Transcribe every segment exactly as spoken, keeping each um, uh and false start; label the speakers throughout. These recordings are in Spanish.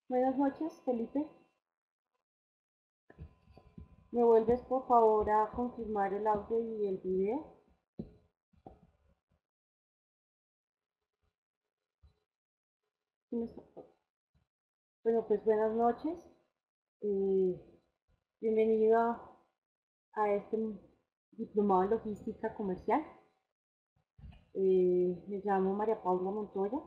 Speaker 1: Buenas noches, Felipe. ¿Me vuelves por favor a confirmar el audio y el video? Bueno, pues buenas noches. Eh, bienvenido a, a este diplomado en logística comercial. Eh, me llamo María Paula Montoya.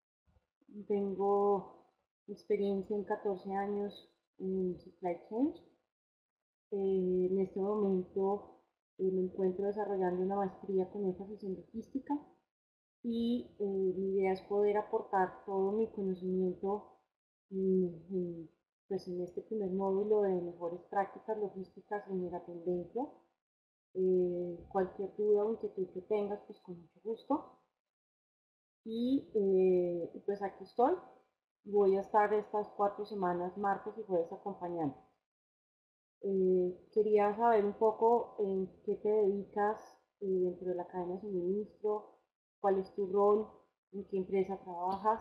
Speaker 1: Tengo experiencia en catorce años en supply chain. Eh, en este momento eh, me encuentro desarrollando una maestría con énfasis en logística y eh, mi idea es poder aportar todo mi conocimiento mm, mm, pues en este primer módulo de mejores prácticas logísticas en megatendencia. Eh, cualquier duda o inquietud que tengas, pues con mucho gusto. Y eh, pues aquí estoy. Voy a estar estas cuatro semanas, martes y jueves, acompañando. Eh, quería saber un poco en qué te dedicas eh, dentro de la cadena de suministro, cuál es tu rol, en qué empresa trabajas.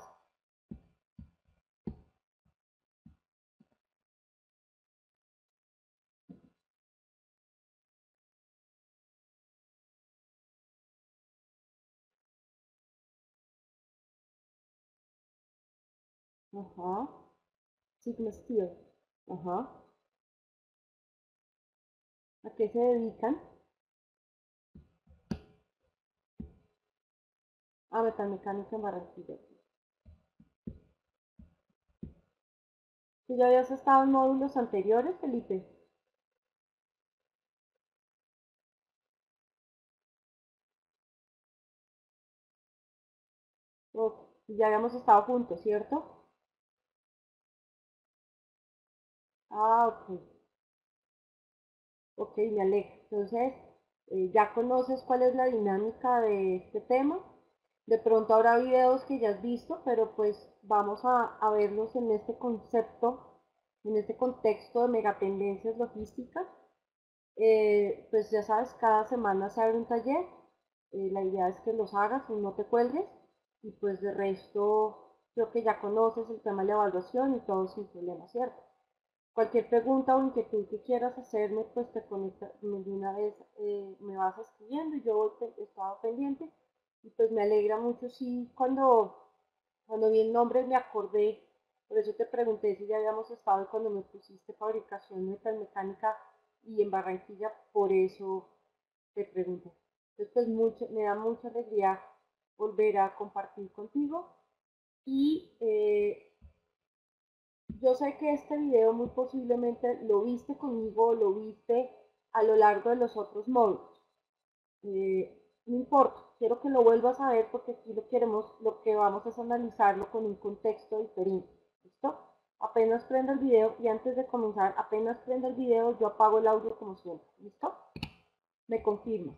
Speaker 1: Ajá. Sigma Steel. Ajá. ¿A qué se dedican? A metalmecánica en Barranquilla. ¿Tú ya habías estado en módulos anteriores, Felipe? O ya habíamos estado juntos, ¿cierto? Ah, ok. Ok, me alegro. Entonces, eh, ya conoces cuál es la dinámica de este tema. De pronto habrá videos que ya has visto, pero pues vamos a, a verlos en este concepto, en este contexto de megatendencias logísticas. Eh, pues ya sabes, cada semana se abre un taller. Eh, la idea es que los hagas y no te cuelgues. Y pues de resto, creo que ya conoces el tema de la evaluación y todo sin problema, ¿cierto? Cualquier pregunta o inquietud que quieras hacerme, pues te conectas de una vez, eh, me vas escribiendo y yo he estado pendiente. Y pues me alegra mucho, sí, cuando, cuando vi el nombre me acordé, por eso te pregunté si ya habíamos estado y cuando me pusiste fabricación metalmecánica y en Barranquilla, por eso te pregunté. Entonces, pues mucho, me da mucha alegría volver a compartir contigo y eh, yo sé que este video muy posiblemente lo viste conmigo o lo viste a lo largo de los otros módulos. Eh, no importa, quiero que lo vuelvas a ver porque aquí lo queremos, lo que vamos es analizarlo con un contexto diferente. ¿Listo? Apenas prenda el video y antes de comenzar, apenas prenda el video, yo apago el audio como siempre. ¿Listo? Me confirmas.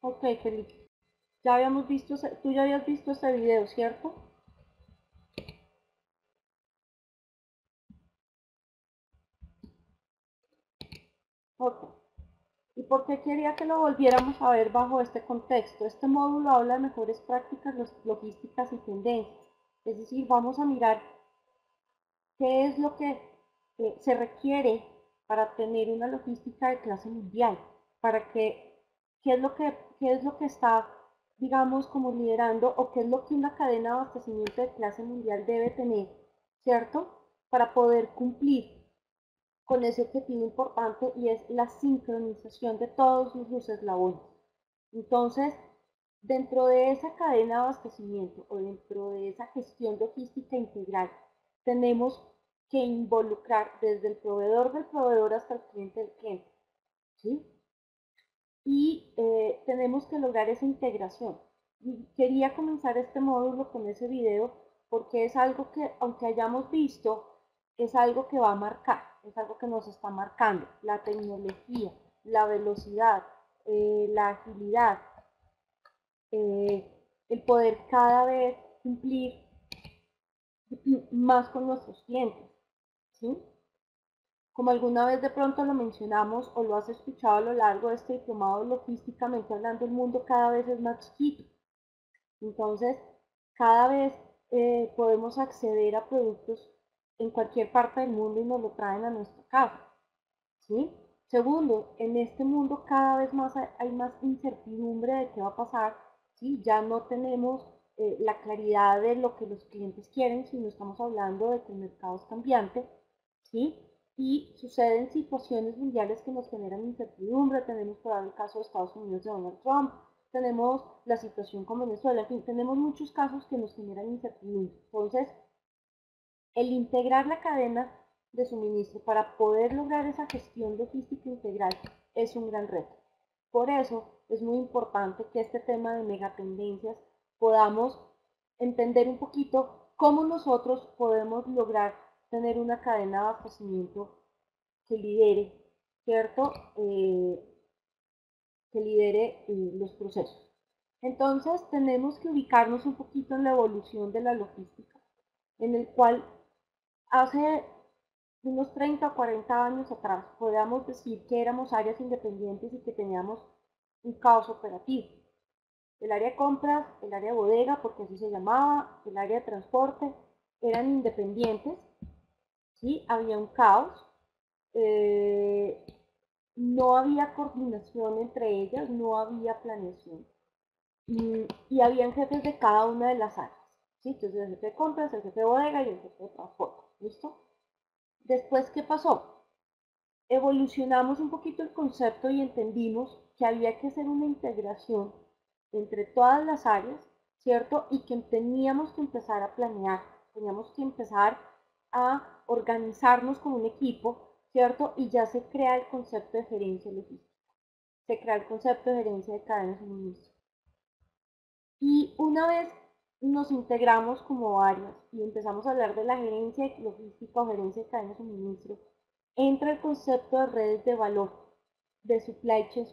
Speaker 1: Ok, Felipe. Ya habíamos visto, ese- tú ya habías visto ese video, ¿cierto? Ok. ¿Y por qué quería que lo volviéramos a ver bajo este contexto? Este módulo habla de mejores prácticas logísticas y tendencias. Es decir, vamos a mirar qué es lo que eh, se requiere para tener una logística de clase mundial, para que, qué es lo que, qué es lo que está, digamos, como liderando o qué es lo que una cadena de abastecimiento de clase mundial debe tener, ¿cierto? Para poder cumplir con ese objetivo importante y es la sincronización de todos los eslabones. Entonces, dentro de esa cadena de abastecimiento o dentro de esa gestión logística integral, tenemos que involucrar desde el proveedor del proveedor hasta el cliente del cliente, ¿sí? Y eh, tenemos que lograr esa integración. Y quería comenzar este módulo con ese video porque es algo que, aunque hayamos visto, es algo que va a marcar, es algo que nos está marcando, la tecnología, la velocidad, eh, la agilidad, eh, el poder cada vez cumplir más con nuestros clientes, ¿sí? Como alguna vez de pronto lo mencionamos o lo has escuchado a lo largo de este diplomado, logísticamente hablando, el mundo cada vez es más chiquito. Entonces, cada vez eh, podemos acceder a productos en cualquier parte del mundo y nos lo traen a nuestra casa, ¿sí? Segundo, en este mundo cada vez más hay, hay más incertidumbre de qué va a pasar, ¿sí? Ya no tenemos eh, la claridad de lo que los clientes quieren, sino estamos hablando de que el mercado es cambiante, ¿sí? Y suceden situaciones mundiales que nos generan incertidumbre. Tenemos por ahí el caso de Estados Unidos de Donald Trump, tenemos la situación con Venezuela, en fin, tenemos muchos casos que nos generan incertidumbre. Entonces, el integrar la cadena de suministro para poder lograr esa gestión logística integral es un gran reto. Por eso es muy importante que este tema de megatendencias podamos entender un poquito cómo nosotros podemos lograr tener una cadena de abastecimiento que lidere, ¿cierto? Eh, que lidere eh, los procesos. Entonces tenemos que ubicarnos un poquito en la evolución de la logística, en el cual hace unos treinta o cuarenta años atrás podíamos decir que éramos áreas independientes y que teníamos un caos operativo. El área de compras, el área de bodega, porque así se llamaba, el área de transporte, eran independientes, ¿sí? Había un caos, eh, no había coordinación entre ellas, no había planeación. Y, y habían jefes de cada una de las áreas, ¿sí? Entonces el jefe de compras, el jefe de bodega y el jefe de transporte, ¿listo? Después, ¿qué pasó? Evolucionamos un poquito el concepto y entendimos que había que hacer una integración entre todas las áreas, ¿cierto? Y que teníamos que empezar a planear, teníamos que empezar a organizarnos como un equipo, ¿cierto? Y ya se crea el concepto de gerencia logística, se crea el concepto de gerencia de cadenas de suministro. Y una vez nos integramos como áreas y empezamos a hablar de la gerencia logística o gerencia de cadenas de suministro, entra el concepto de redes de valor, de supply chain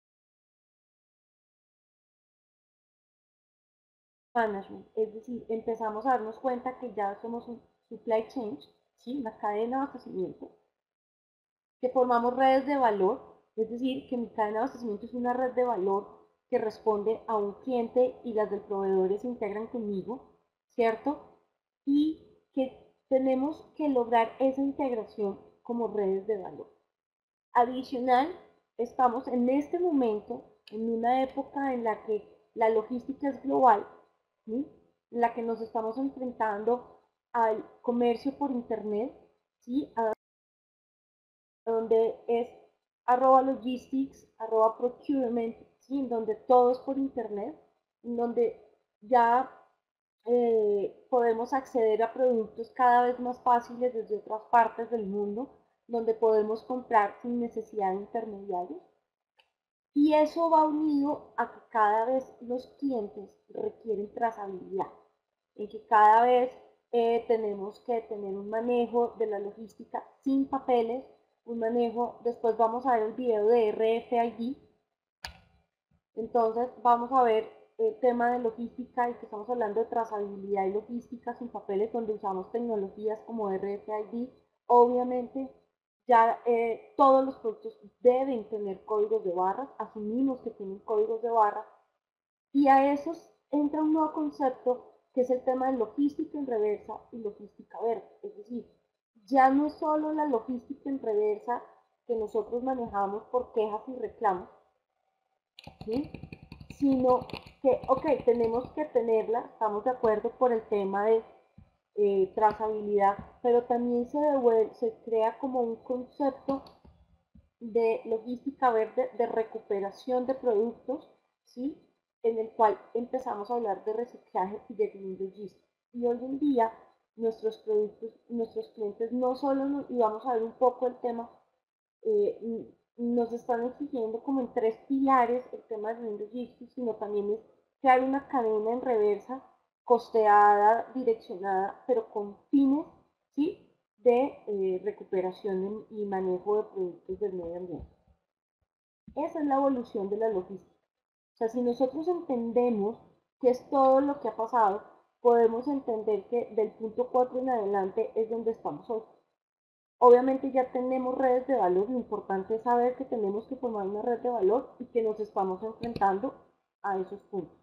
Speaker 1: management. Es decir, empezamos a darnos cuenta que ya somos un supply chain, ¿sí? Una cadena de abastecimiento, que formamos redes de valor, es decir, que mi cadena de abastecimiento es una red de valor que responde a un cliente y las del proveedor se integran conmigo, ¿cierto? Y que tenemos que lograr esa integración como redes de valor. Adicional, estamos en este momento en una época en la que la logística es global, ¿sí? En la que nos estamos enfrentando al comercio por internet, ¿sí? A donde es arroba logistics, arroba procurement, ¿sí? En donde todo es por internet, en donde ya eh, podemos acceder a productos cada vez más fáciles desde otras partes del mundo, donde podemos comprar sin necesidad de intermediarios. Y eso va unido a que cada vez los clientes requieren trazabilidad, en que cada vez eh, tenemos que tener un manejo de la logística sin papeles, un manejo, después vamos a ver el video de R F I D, Entonces vamos a ver el tema de logística y que estamos hablando de trazabilidad y logística sin papeles, donde usamos tecnologías como R F I D. Obviamente ya eh, todos los productos deben tener códigos de barras, asumimos que tienen códigos de barras, y a esos entra un nuevo concepto que es el tema de logística en reversa y logística verde. Es decir, ya no es solo la logística en reversa que nosotros manejamos por quejas y reclamos, ¿sí? Sino que, ok, tenemos que tenerla, estamos de acuerdo por el tema de eh, trazabilidad, pero también se, devuelve, se crea como un concepto de logística verde, de recuperación de productos, ¿sí? En el cual empezamos a hablar de reciclaje y de green logistics. Y hoy en día nuestros productos, nuestros clientes no solo nos, y vamos a ver un poco el tema, eh, nos están exigiendo como en tres pilares el tema de green logistics, sino también es crear una cadena en reversa, costeada, direccionada, pero con fines, ¿sí? de eh, recuperación y manejo de productos del medio ambiente. Esa es la evolución de la logística. O sea, si nosotros entendemos qué es todo lo que ha pasado, podemos entender que del punto cuatro en adelante es donde estamos hoy. Obviamente ya tenemos redes de valor, lo importante es saber que tenemos que formar una red de valor y que nos estamos enfrentando a esos puntos.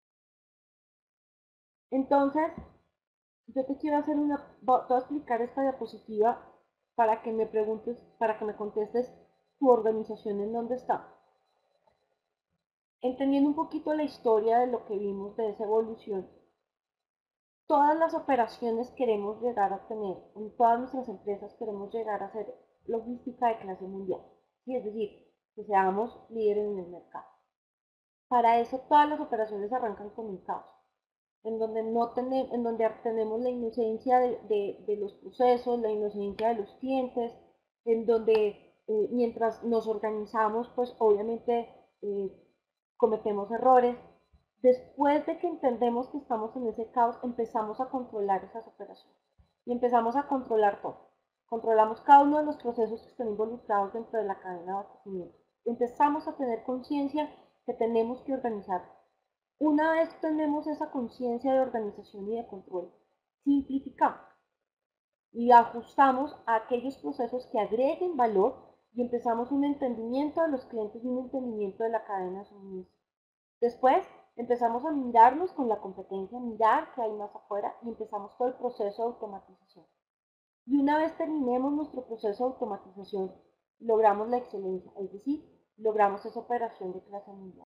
Speaker 1: Entonces, yo te quiero hacer una, voy a explicar esta diapositiva para que me preguntes, para que me contestes tu organización en dónde está. Entendiendo un poquito la historia de lo que vimos de esa evolución, todas las operaciones queremos llegar a tener, en todas nuestras empresas queremos llegar a hacer logística de clase mundial, ¿sí? Es decir, que seamos líderes en el mercado. Para eso todas las operaciones arrancan con un caos, en donde, no tenemos, en donde tenemos la inocencia de, de, de, los procesos, la inocencia de los clientes, en donde eh, mientras nos organizamos, pues obviamente eh, cometemos errores. Después de que entendemos que estamos en ese caos, empezamos a controlar esas operaciones y empezamos a controlar todo. Controlamos cada uno de los procesos que están involucrados dentro de la cadena de abastecimiento. Empezamos a tener conciencia que tenemos que organizar. Una vez tenemos esa conciencia de organización y de control, simplificamos y ajustamos a aquellos procesos que agreguen valor y empezamos un entendimiento de los clientes y un entendimiento de la cadena de suministro. Después empezamos a mirarnos con la competencia, mirar qué hay más afuera y empezamos todo el proceso de automatización. Y una vez terminemos nuestro proceso de automatización, logramos la excelencia, es decir, logramos esa operación de clase mundial.